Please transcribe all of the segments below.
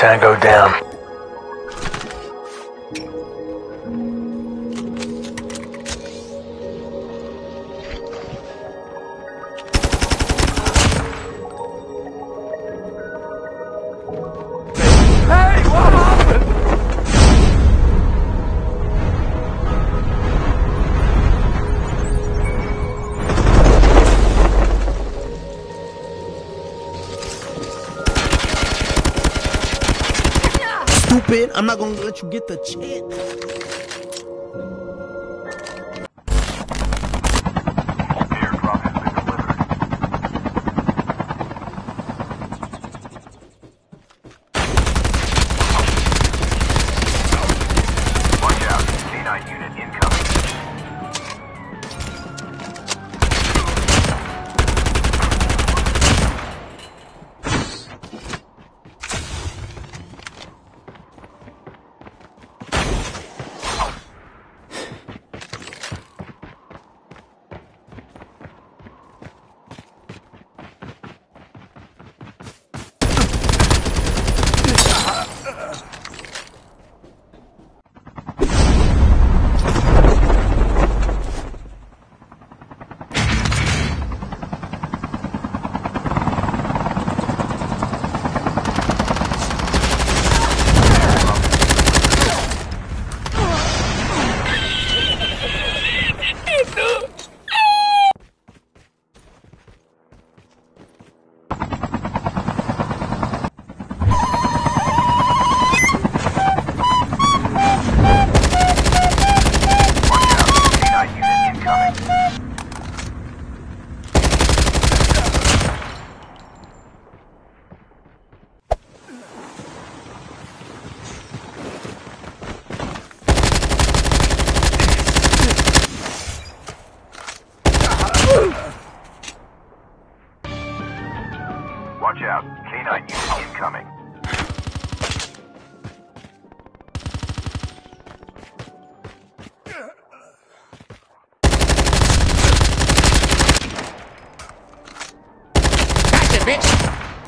gonna go down. Stupid, I'm not gonna let you get the chance. Watch out. K9 unit incoming. Gotcha, bitch!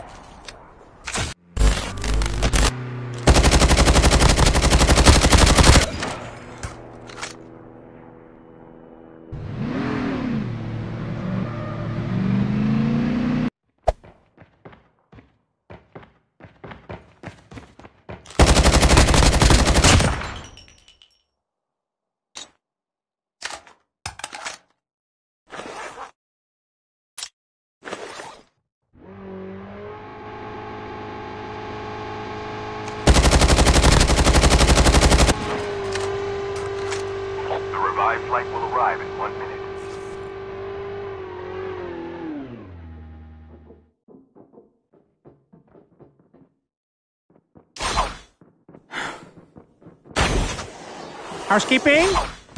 Flight will arrive in 1 minute. Housekeeping?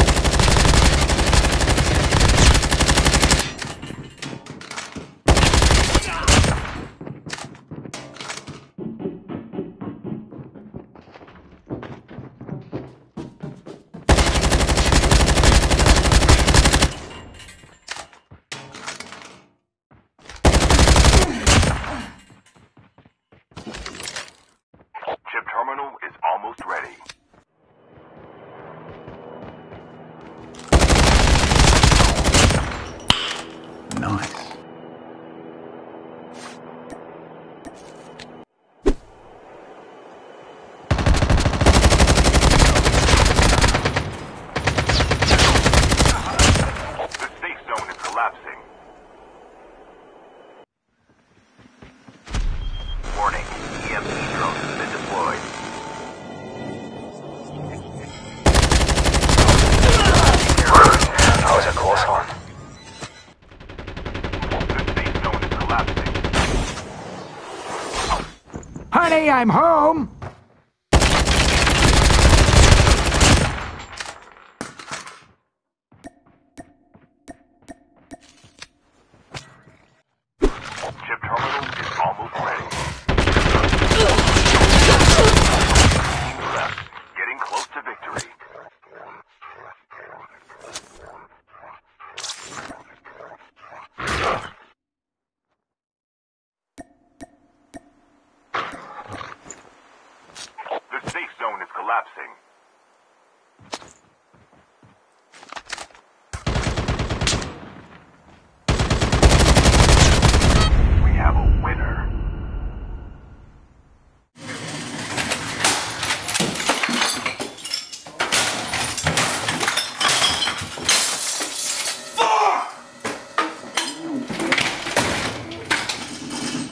Chip terminal is almost ready. Nice. The safe zone is collapsing. Warning, EMP drone has been deployed. That was a close one. The safe zone is collapsing. Honey, I'm home! Chip terminal is almost ready. Left, getting close to victory. collapsing.